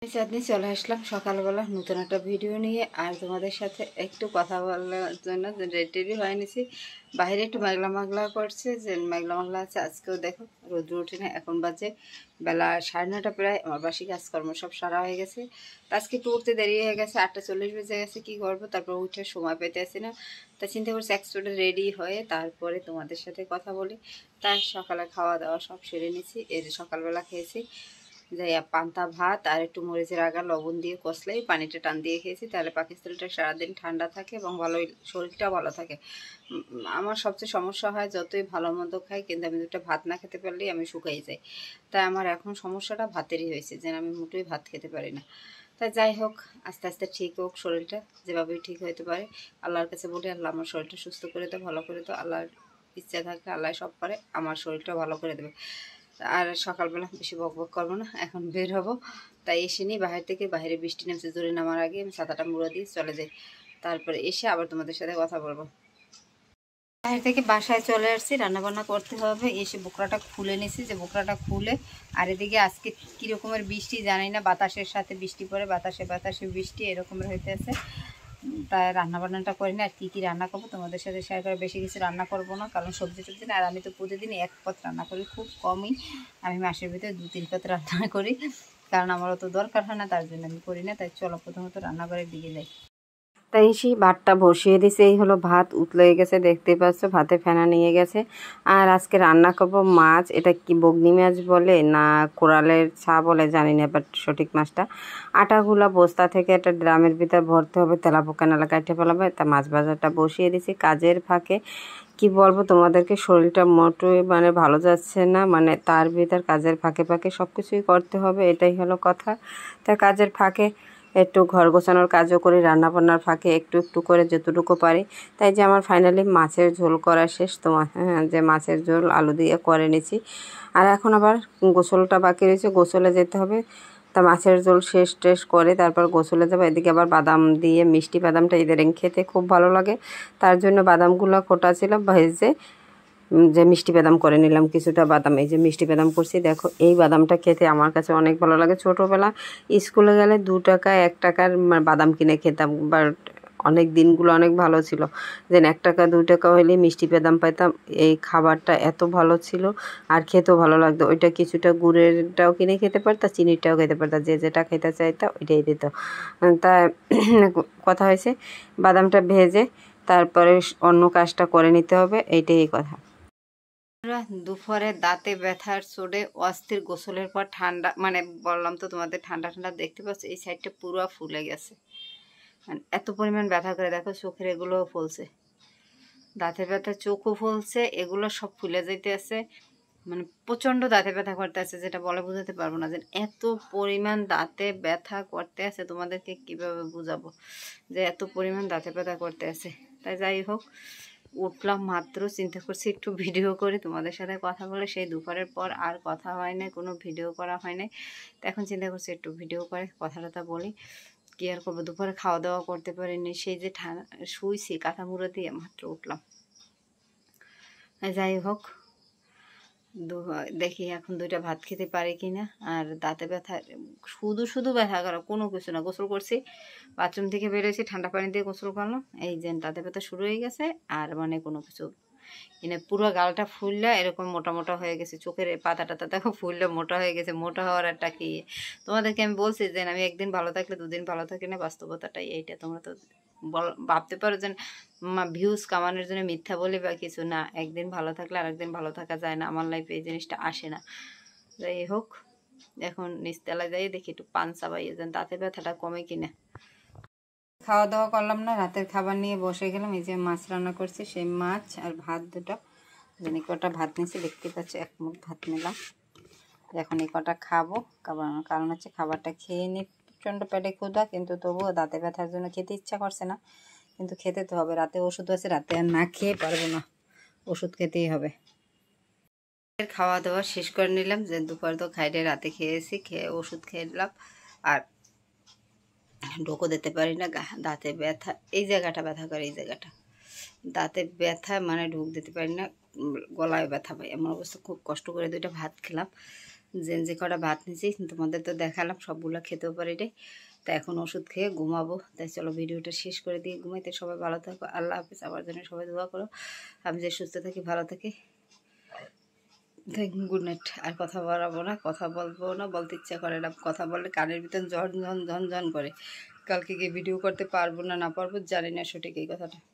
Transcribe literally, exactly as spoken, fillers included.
চাঁদনি চলে আসলাম সকালবেলা নতুন একটা ভিডিও নিয়ে। আর তোমাদের সাথে একটু কথা বলার জন্য রেডি হয়ে নিছি। বাইরে একটু মেঘলা মেঘলা করছে, যে মেঘলা মেঘলা আছে। আজকেও দেখো রোদ্র উঠে না, এখন বাজে বেলা সাড়ে নটা প্রায়। আমার বাসি কাজকর্ম সব সারা হয়ে গেছে। তা আজকে একটু উঠতে দেরি হয়ে গেছে, আটটা চল্লিশ বেজে গেছে। কী করবো, তারপর উঠে সময় পেতে আসি না। তা চিন্তা করছি একচোটে রেডি হয়ে তারপরে তোমাদের সাথে কথা বলি। তাই সকালে খাওয়া দাওয়া সব সেরে নিছি। এই যে সকালবেলা খেয়েছি যে পান্তা ভাত আর একটু মরিচের আগা লবণ দিয়ে কষলেই পানিটা টান দিয়ে খেয়েছি, তাহলে পাকিস্তানটা সারাদিন ঠান্ডা থাকে এবং ভালোই শরীরটাও ভালো থাকে। আমার সবচেয়ে সমস্যা হয় যতই ভালো মন্দ খাই, কিন্তু আমি দুটো ভাত না খেতে পারলেই আমি শুকাই যাই। তাই আমার এখন সমস্যাটা ভাতেরই হয়েছে, যেন আমি মোটেই ভাত খেতে পারি না। তাই যাই হোক, আস্তে আস্তে ঠিক হোক শরীরটা, যেভাবেই ঠিক হতে পারে। আল্লাহর কাছে বলি, আল্লাহ আমার শরীরটা সুস্থ করে দাও, ভালো করে দাও। আল্লাহর ইচ্ছা থাকলে আল্লাহ সব পারে, আমার শরীরটা ভালো করে দেবে। আর সকালবেলা বেশি বক বক করবো না, এখন বের হবো। তাই এসে নিই বাহির থেকে। বাইরে বৃষ্টি নামছে, জোরে নামার আগে আমি ছাতাটা মুড়ো দিয়ে চলে যাই। তারপরে এসে আবার তোমাদের সাথে কথা বলবো। বাইরে থেকে বাসায় চলে আসছি, রান্নাবান্না করতে হবে। এসে বোকরাটা খুলে নিছি, যে বোকরাটা খুলে। আর এদিকে আজকে কীরকমের বৃষ্টি জানি না, বাতাসের সাথে বৃষ্টি পড়ে, বাতাসে বাতাসে বৃষ্টি এরকমের হইতেছে। তাই রান্নাবান্নাটা করি না। আর কী কী রান্না করবো তোমাদের সাথে শেয়ার করে। বেশি কিছু রান্না করবো না, কারণ সবজি টবজি না। আর আমি তো প্রতিদিন এক পথ রান্না করি, খুব কমই। আমি মাসের ভিতরে দু তিন পথ রান্না করি, কারণ আমারও তো দরকার হয় না, তার জন্য আমি করি না। তাই চলো প্রথমত রান্নাঘরের দিকে যাই। তাই সেই ভাতটা বসিয়ে দিছে। এই হলো ভাত উতলে গেছে, দেখতেই পাচ্ছ, ভাতে ফেনা নিয়ে গেছে। আর আজকে রান্না করব মাছ। এটা কি বগনি মাছ বলে না কোরালের ছা বলে জানি না, বাট সঠিক মাছটা। আটাগুলা বস্তা থেকে একটা ড্রামের ভিতর ভরতে হবে, তেলাপোকা নালা কাটতে ফেলাবে। তা মাছ ভাজাটা বসিয়ে দিছি কাজের ফাঁকে। কি বলবো তোমাদেরকে, শরীরটা মোটেই মানে ভালো যাচ্ছে না, মানে তার ভিতর কাজের ফাঁকে ফাঁকে সব কিছুই করতে হবে, এটাই হলো কথা। তা কাজের ফাঁকে একটু ঘর গোছানোর কাজও করি, রান্নাবান্নার ফাঁকে একটু একটু করে যতটুকু পারি। তাই যে আমার ফাইনালি মাছের ঝোল করা শেষ। তোমার হ্যাঁ, যে মাছের ঝোল আলু দিয়ে করে নিছি। আর এখন আবার গোসলটা বাকি রয়েছে, গোসলে যেতে হবে। তা মাছের ঝোল শেষ টেস করে তারপর গোসলে যাবো। এদিকে আবার বাদাম দিয়ে, মিষ্টি বাদামটা ইদারিং খেতে খুব ভালো লাগে, তার জন্য বাদামগুলো কোটা ছিল, ভেজে যে মিষ্টি বাদাম করে নিলাম কিছুটা বাদাম। এই যে মিষ্টি বাদাম করছি, দেখো এই বাদামটা খেতে আমার কাছে অনেক ভালো লাগে। ছোটোবেলা স্কুলে গেলে দু টাকা এক টাকার বাদাম কিনে খেতাম, বাট অনেক দিনগুলো অনেক ভালো ছিল, যে এক টাকা দু টাকা হলে মিষ্টি বাদাম পাইতাম। এই খাবারটা এত ভালো ছিল আর খেতেও ভালো লাগতো। ওইটা কিছুটা গুড়েরটাও কিনে খেতে পারতাম, চিনিটাও খেতে পারতাম, যে যেটা খেতে চাইতাম ওইটাই দিত। তা কথা হয়েছে বাদামটা ভেজে তারপরে অন্য কাজটা করে নিতে হবে, এইটাই কথা। দুপুরে দাঁতে ব্যথার চোটে অস্থির, গোসলের পর ঠান্ডা, মানে বললাম তো তোমাদের ঠান্ডা ঠান্ডা দেখতে পাচ্ছ, এই সাইডটা পুরো ফুলে গেছে, মানে এত পরিমাণ ব্যথা করে। দেখো চোখের এগুলোও ফুলছে, দাঁতে ব্যথা, চোখও ফুলছে, এগুলো সব ফুলে যাইতে আছে। মানে প্রচণ্ড দাঁতে ব্যথা করতে আছে, যেটা বলে বোঝাতে পারবো না, যে এত পরিমাণ দাঁতে ব্যথা করতে আছে। তোমাদেরকে কিভাবে বুঝাবো যে এত পরিমাণ দাঁতে ব্যথা করতে আছে। তাই যাই হোক, উঠলাম মাত্র, চিন্তা করছি একটু ভিডিও করে তোমাদের সাথে কথা বলে। সেই দুপুরের পর আর কথা হয় না, কোনো ভিডিও করা হয় নাই। তো এখন চিন্তা করছি একটু ভিডিও করে কথা টথা বলি। কি আর করবো, দুপুরে খাওয়া দাওয়া করতে পারিনি, সেই যে ঠান্ডা শুইছি কাঁথা মুড়ো দিয়ে মাত্র উঠলাম। যাই হোক, দেখি এখন দুইটা ভাত খেতে পারি কি না। আর দাঁতে ব্যথা, শুধু শুধু ব্যথা করা, কোনো কিছু না। গোসল করছি, বাথরুম থেকে বেরোয়েছি, ঠান্ডা পানি দিয়ে গোসল করলাম, এই যে দাঁতে ব্যথা শুরু হয়ে গেছে। আর মানে কোনো কিছু মানে পুরো গালটা ফুললে এরকম মোটা মোটা হয়ে গেছে। চোখের পাতা টাতা দেখো ফুললে মোটা হয়ে গেছে। মোটা হওয়ার একটা কি, তোমাদেরকে আমি বলছি যে আমি একদিন ভালো থাকলে দুদিন ভালো থাকি না, বাস্তবতাটাই এইটা। তোমরা তো বল ভাবতে পারো যে ভিউজ কামানোর জন্য মিথ্যা বলি বা কিছু না। একদিন ভালো থাকলে আরেকদিন ভালো থাকা যায় না, আমার লাইফে এই জিনিসটা আসে না। যাই হোক, এখন নিচতলায় যাই দেখি একটু পান চাবাইয়ে যেন দাঁতে ব্যথাটা কমে কিনা। খাওয়া দাওয়া করলাম না, রাতের খাবার নিয়ে বসে গেলাম। এই যে মাছ রান্না করছি, সেই মাছ আর ভাত দুটো, যেন কটা ভাত নিয়েছি, দেখতে পাচ্ছি এক মুঠ ভাত নিলাম। এখন এই কটা খাবো, কারণ হচ্ছে খাবারটা খেয়ে নিই। প্রচণ্ড পেটে ক্ষুধা, কিন্তু তবুও দাঁতে ব্যথার জন্য খেতে ইচ্ছা করছে না, কিন্তু খেতে তো হবে। রাতে ওষুধ আছে, রাতে আর না খেয়ে পারবো না, ওষুধ খেতেই হবে। খাওয়া দাওয়া শেষ করে নিলাম, যে দুপুর তো খাইলে রাতে খেয়েছি, খেয়ে ওষুধ খেয়ে নিলাম। আর ঢোকো দিতে পারি না, দাঁতে ব্যথা, এই জায়গাটা ব্যথা করে, এই জায়গাটা দাঁতে ব্যথা, মানে ঢোক দিতে পারি না, গলায় ব্যথা পাই, এমন অবস্থা। খুব কষ্ট করে দুইটা ভাত খেলাম, যে যে কটা ভাত নিয়েছি তোমাদের তো দেখালাম, সবগুলো খেতেও পারি রে। তা এখন ওষুধ খেয়ে ঘুমাবো। তাই চলো ভিডিওটা শেষ করে দিয়ে ঘুমাইতে। সবাই ভালো থাকো, আল্লাহ হাফিজ। আমার জন্য সবাই দোয়া করো, আমি যে সুস্থ থাকি, ভালো থাকি। Good night. আর কথা বলাবো না, কথা বলবো না, বলতে ইচ্ছা করে না। কথা বললে কানের ভিতর ঝন ঝন ঝন ঝন করে। কালকে গিয়ে ভিডিও করতে পারবো না না পারবো জানি না সঠিক এই কথাটা।